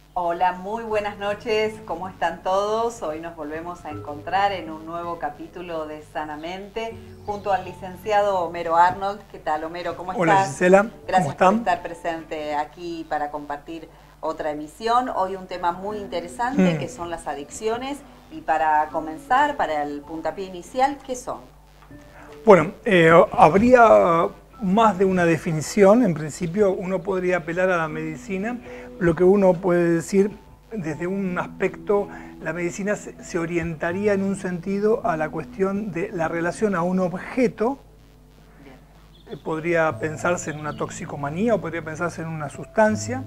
Hola, muy buenas noches, ¿cómo están todos? Hoy nos volvemos a encontrar en un nuevo capítulo de Sanamente junto al licenciado Homero Arnold. ¿Qué tal, Homero? ¿Cómo Hola estás? Gisela, ¿cómo Gracias por están? estar presente aquí para compartir otra emisión. Hoy un tema muy interesante que son las adicciones y para comenzar, para el puntapié inicial, ¿qué son? Bueno, habría más de una definición. En principio uno podría apelar a la medicina. Lo que uno puede decir desde un aspecto, la medicina se orientaría en un sentido a la cuestión de la relación a un objeto. Podría pensarse en una toxicomanía o podría pensarse en una sustancia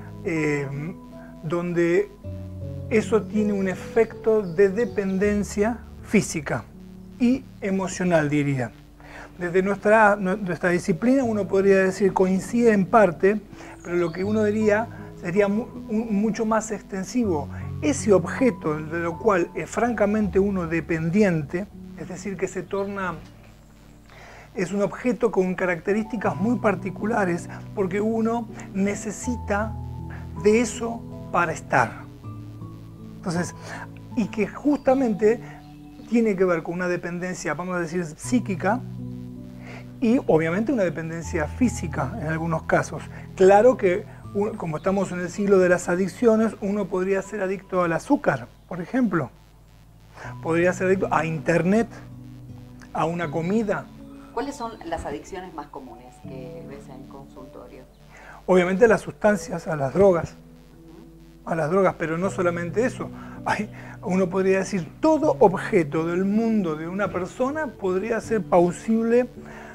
donde eso tiene un efecto de dependencia física y emocional, diría. Desde nuestra disciplina uno podría decir coincide en parte, pero lo que uno diría sería mucho más extensivo. Ese objeto de lo cual es francamente uno dependiente, es decir, que es un objeto con características muy particulares porque uno necesita de eso para estar. Entonces, y que justamente tiene que ver con una dependencia, vamos a decir, psíquica y obviamente una dependencia física en algunos casos. Claro que, como estamos en el siglo de las adicciones, uno podría ser adicto al azúcar, por ejemplo. Podría ser adicto a internet, a una comida. ¿Cuáles son las adicciones más comunes que ves en consultorio? Obviamente las sustancias, a las drogas, pero no solamente eso. Uno podría decir, todo objeto del mundo de una persona podría ser plausible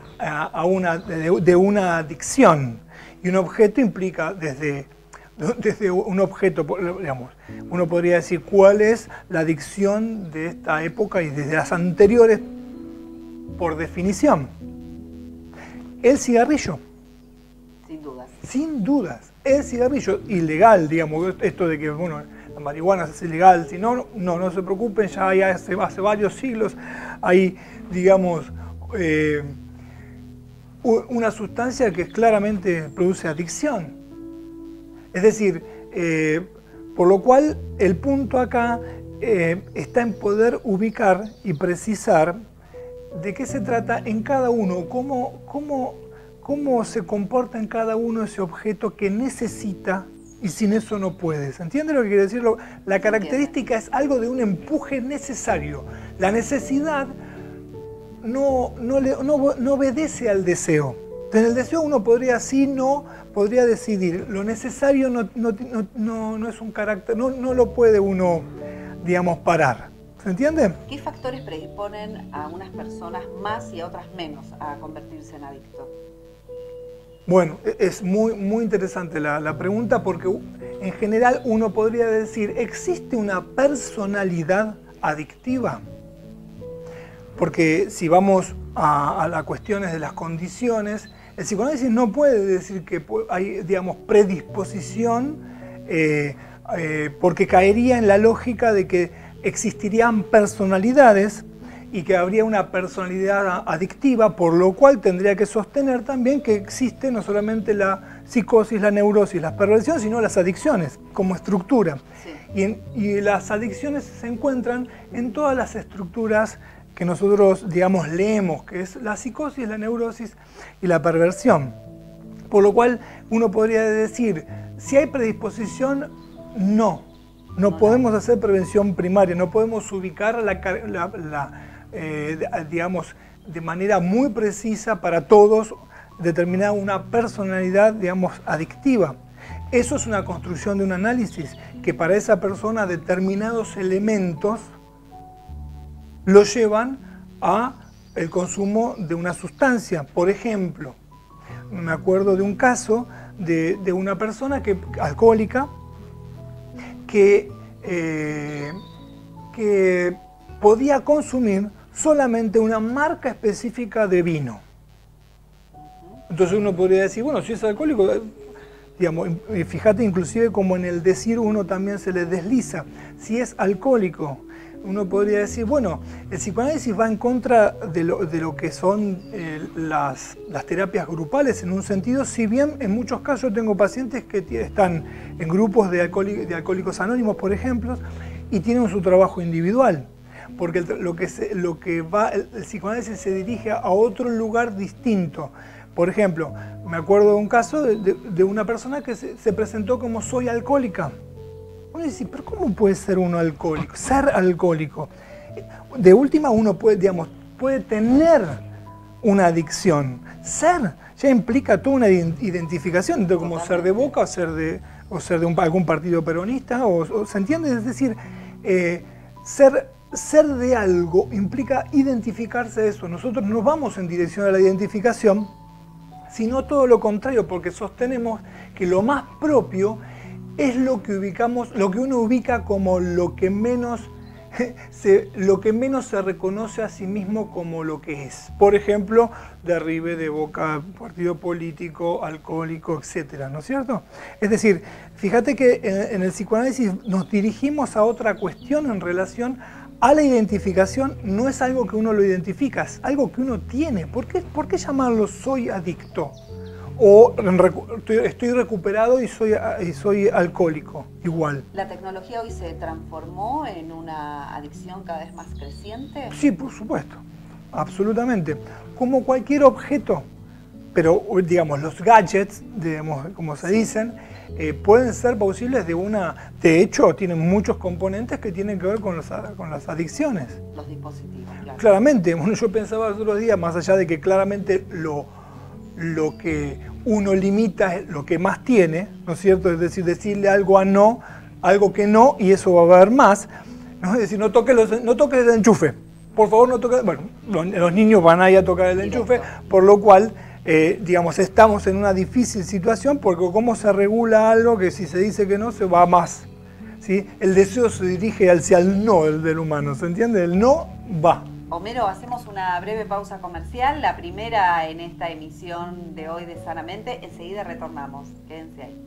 de una adicción. Y un objeto implica desde un objeto, digamos, uno podría decir cuál es la adicción de esta época y desde las anteriores, por definición. El cigarrillo. Sin dudas. Sin dudas. El cigarrillo ilegal, digamos, esto de que, bueno, la marihuana es ilegal, si no se preocupen, ya hace varios siglos hay, digamos, una sustancia que claramente produce adicción. Es decir, por lo cual el punto acá está en poder ubicar y precisar de qué se trata en cada uno, cómo se comporta en cada uno ese objeto que necesita y sin eso no puede. ¿Se entiende lo que quiere decir? La característica es algo de un empuje necesario. La necesidad no obedece al deseo. En el deseo uno podría podría decidir. Lo necesario no es un carácter, no lo puede uno, digamos, parar. ¿Se entiende? ¿Qué factores predisponen a unas personas más y a otras menos a convertirse en adictos? Bueno, es muy interesante la pregunta porque en general uno podría decir, ¿existe una personalidad adictiva? Porque si vamos a las cuestiones de las condiciones, el psicoanálisis no puede decir que hay, digamos, predisposición porque caería en la lógica de que existirían personalidades y que habría una personalidad adictiva, por lo cual tendría que sostener también que existe no solamente la psicosis, la neurosis, las perversiones, sino las adicciones como estructura. Sí. Y las adicciones se encuentran en todas las estructuras que nosotros, digamos, leemos, que es la psicosis, la neurosis y la perversión. Por lo cual uno podría decir, si hay predisposición, no podemos hacer prevención primaria, no podemos ubicar digamos, de manera muy precisa para todos, determinar una personalidad, digamos, adictiva. Eso es una construcción de un análisis que para esa persona determinados elementos lo llevan a el consumo de una sustancia. Por ejemplo, me acuerdo de un caso de una persona alcohólica que podía consumir solamente una marca específica de vino. Entonces uno podría decir, bueno, si es alcohólico, digamos, fíjate inclusive como en el decir uno también se le desliza. Si es alcohólico, uno podría decir, bueno, el psicoanálisis va en contra de lo que son las terapias grupales en un sentido, si bien en muchos casos tengo pacientes que están en grupos de alcohólicos anónimos, por ejemplo, y tienen su trabajo individual. Porque el psicoanálisis se dirige a otro lugar distinto. Por ejemplo, me acuerdo de un caso de una persona que se presentó como soy alcohólica. Uno dice, pero ¿cómo puede ser uno alcohólico? Ser alcohólico. De última uno puede tener una adicción. Ser ya implica toda una identificación, como ser de Boca o ser de algún partido peronista, ¿se entiende? Es decir, ser de algo implica identificarse de eso. Nosotros no vamos en dirección a la identificación, sino todo lo contrario, porque sostenemos que lo más propio es lo que uno ubica como lo que menos se reconoce a sí mismo como lo que es. Por ejemplo, derribe de Boca, partido político, alcohólico, etcétera, ¿no es cierto? Es decir, fíjate que en el psicoanálisis nos dirigimos a otra cuestión en relación a la identificación. No es algo que uno lo identifica, es algo que uno tiene. ¿Por qué llamarlo soy adicto? O estoy recuperado y soy alcohólico, igual. ¿La tecnología hoy se transformó en una adicción cada vez más creciente? Sí, por supuesto, absolutamente. Como cualquier objeto, pero digamos, los gadgets, como se dicen, pueden ser posibles de hecho, tienen muchos componentes que tienen que ver con las adicciones. Los dispositivos, claro. Claramente, bueno, yo pensaba los otros días, más allá de que claramente lo que uno limita es lo que más tiene, ¿no es cierto? Es decir, decirle algo algo que no, y eso va a haber más, ¿no? Es decir, no toques el enchufe, por favor no toques. Bueno, los niños van a ir a tocar el enchufe, por lo cual, estamos en una difícil situación, porque cómo se regula algo que si se dice que no, se va más, ¿sí? El deseo se dirige hacia el no del humano, ¿se entiende? El no va. Homero, hacemos una breve pausa comercial, la primera en esta emisión de hoy de Sanamente. Enseguida retornamos. Quédense ahí.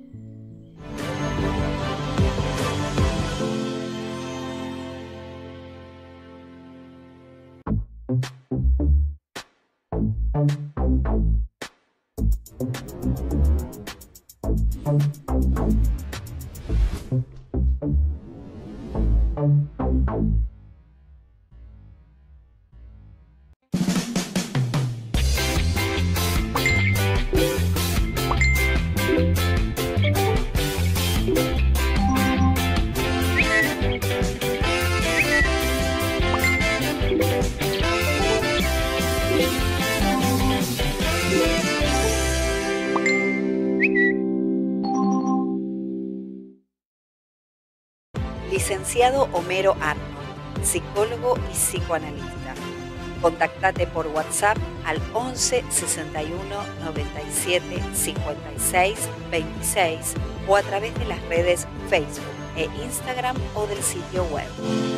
Licenciado Homero Arnold, psicólogo y psicoanalista. Contactate por WhatsApp al 11 61 97 56 26 o a través de las redes Facebook e Instagram o del sitio web.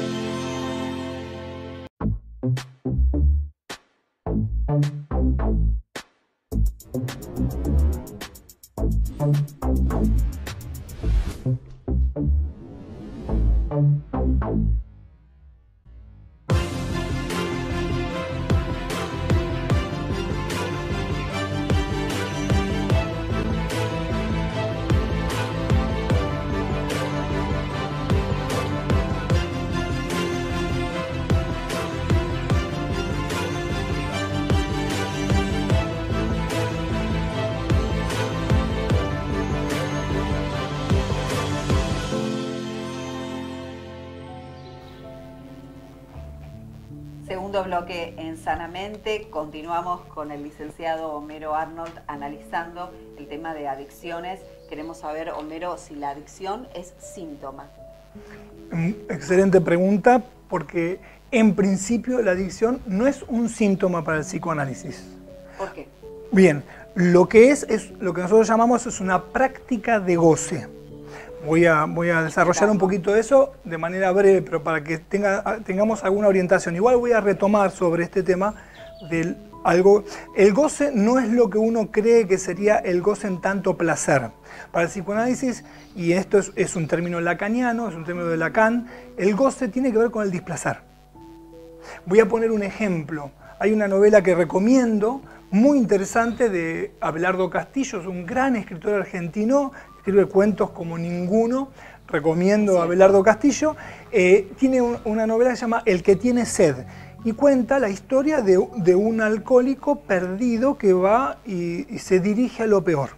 Segundo bloque en Sanamente, continuamos con el licenciado Homero Arnold analizando el tema de adicciones. Queremos saber, Homero, si la adicción es síntoma. Excelente pregunta, porque en principio la adicción no es un síntoma para el psicoanálisis. ¿Por qué? Bien, lo que lo que nosotros llamamos es una práctica de goce. Voy a desarrollar un poquito eso de manera breve, pero para que tengamos alguna orientación. Igual voy a retomar sobre este tema del El goce no es lo que uno cree que sería el goce en tanto placer. Para el psicoanálisis, y esto es un término lacaniano, es un término de Lacan, el goce tiene que ver con el displacer. Voy a poner un ejemplo. Hay una novela que recomiendo, muy interesante, de Abelardo Castillo, es un gran escritor argentino, escribe cuentos como ninguno, recomiendo a Abelardo Castillo. Tiene una novela que se llama El que tiene sed, y cuenta la historia de un alcohólico perdido que va y se dirige a lo peor.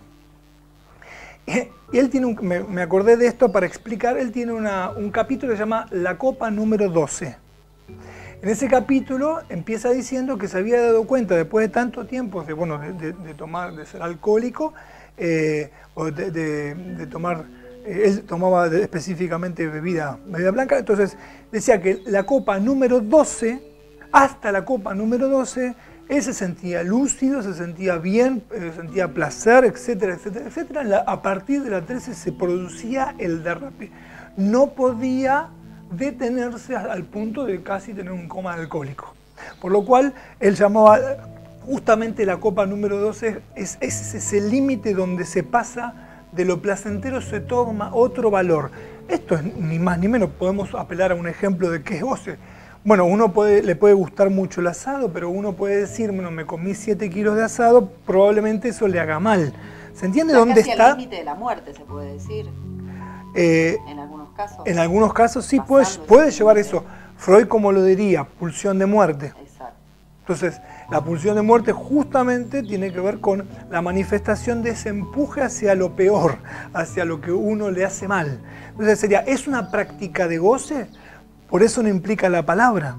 Y él tiene me acordé de esto para explicar, él tiene un capítulo que se llama La copa número 12. En ese capítulo empieza diciendo que se había dado cuenta después de tanto tiempo de ser alcohólico, o de tomar, él tomaba específicamente bebida blanca, entonces decía que la copa número 12, hasta la copa número 12, él se sentía lúcido, se sentía bien, sentía placer, etcétera, etcétera, etcétera. A partir de la 13 se producía el derrape. No podía detenerse al punto de casi tener un coma alcohólico. Por lo cual, él llamaba justamente la copa número 12, es ese límite donde se pasa de lo placentero, se toma otro valor. Esto es ni más ni menos, podemos apelar a un ejemplo de qué es goce. Bueno, le puede gustar mucho el asado, pero uno puede decir, bueno, me comí 7 kilos de asado, probablemente eso le haga mal. ¿Se entiende dónde está? Casi al límite de la muerte, se puede decir. En algunos casos. En algunos casos sí puede llevar eso. Freud, como lo diría, pulsión de muerte. Exacto. Entonces, la pulsión de muerte justamente tiene que ver con la manifestación de ese empuje hacia lo peor, hacia lo que uno le hace mal. Entonces sería, ¿es una práctica de goce? Por eso no implica la palabra.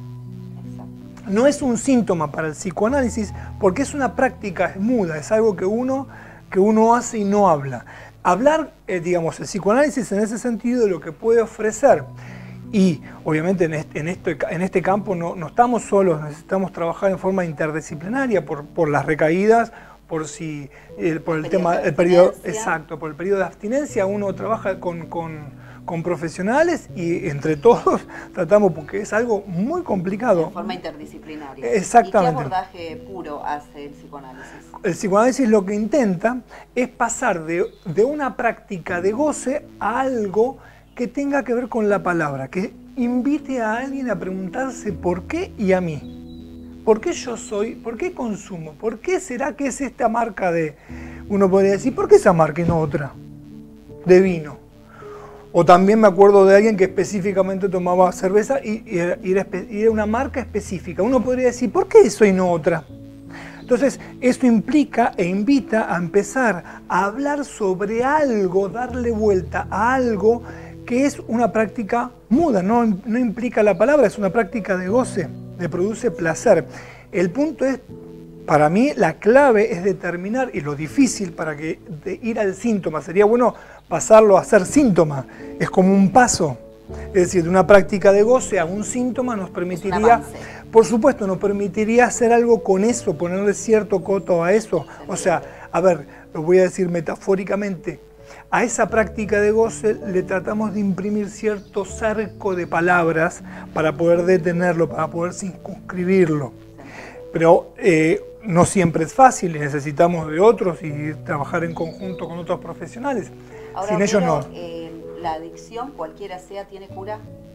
No es un síntoma para el psicoanálisis porque es una práctica, es muda, es algo que uno hace y no habla. Hablar, digamos, el psicoanálisis en ese sentido de lo que puede ofrecer. Y obviamente en este campo no estamos solos, necesitamos trabajar en forma interdisciplinaria por las recaídas, por el periodo de abstinencia. Uno trabaja con profesionales y entre todos tratamos, porque es algo muy complicado. De forma interdisciplinaria. Exactamente. ¿Y qué abordaje puro hace el psicoanálisis? El psicoanálisis lo que intenta es pasar de una práctica de goce a algo que tenga que ver con la palabra, que invite a alguien a preguntarse por qué y a mí. ¿Por qué yo soy? ¿Por qué consumo? ¿Por qué será que es esta marca de...? Uno podría decir, ¿por qué esa marca y no otra? De vino. O también me acuerdo de alguien que específicamente tomaba cerveza y era una marca específica. Uno podría decir, ¿por qué eso y no otra? Entonces, esto implica e invita a empezar a hablar sobre algo, darle vuelta a algo que es una práctica muda, no implica la palabra, es una práctica de goce, le produce placer. El punto es, para mí, la clave es determinar, y lo difícil de ir al síntoma, sería bueno pasarlo a ser síntoma, es como un paso. Es decir, de una práctica de goce a un síntoma nos permitiría, por supuesto, nos permitiría hacer algo con eso, ponerle cierto coto a eso. O sea, a ver, lo voy a decir metafóricamente, a esa práctica de goce le tratamos de imprimir cierto cerco de palabras para poder detenerlo, para poder circunscribirlo. Pero no siempre es fácil, necesitamos de otros y trabajar en conjunto con otros profesionales. Ahora, sin ellos no. ¿La adicción, cualquiera sea, tiene cura?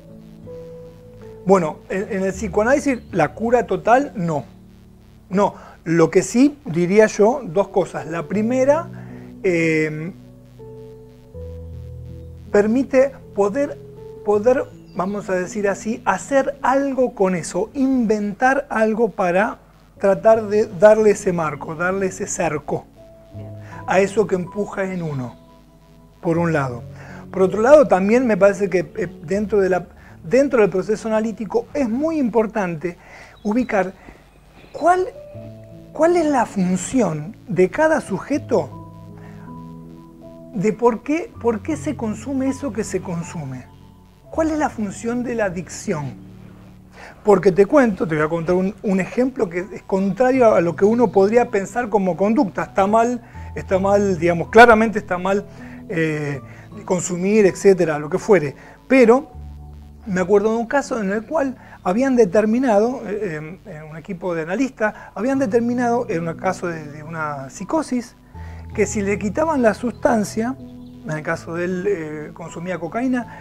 Bueno, en el psicoanálisis la cura total no. No, lo que sí diría yo, dos cosas. La primera, permite poder, vamos a decir así, hacer algo con eso, inventar algo para tratar de darle ese marco, darle ese cerco a eso que empuja en uno, por un lado. Por otro lado, también me parece que dentro del proceso analítico es muy importante ubicar cuál es la función de cada sujeto de por qué se consume eso que se consume. ¿Cuál es la función de la adicción? Porque te voy a contar un ejemplo que es contrario a lo que uno podría pensar como conducta. Está mal, digamos, claramente está mal consumir, etcétera, lo que fuere. Pero Me acuerdo de un caso en el cual habían determinado, un equipo de analistas, habían determinado, en un caso de una psicosis, que si le quitaban la sustancia, en el caso de él consumía cocaína,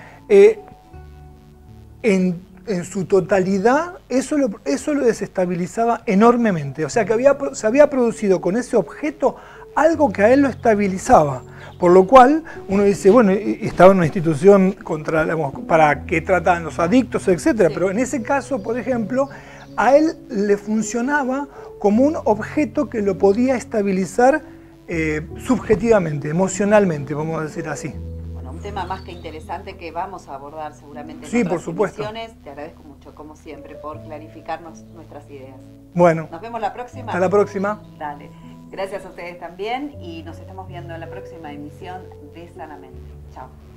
en su totalidad eso lo desestabilizaba enormemente. O sea que se había producido con ese objeto algo que a él lo estabilizaba. Por lo cual uno dice, bueno, estaba en una institución para que trataban los adictos, etc. Sí. Pero en ese caso, por ejemplo, a él le funcionaba como un objeto que lo podía estabilizar subjetivamente, emocionalmente, vamos a decir así. Bueno, un tema más que interesante que vamos a abordar seguramente en sí, otras por supuesto. emisiones. Te agradezco mucho, como siempre, por clarificarnos nuestras ideas. Bueno. Nos vemos la próxima. Hasta la próxima. Dale. Gracias a ustedes también y nos estamos viendo en la próxima emisión de Sanamente. Chao.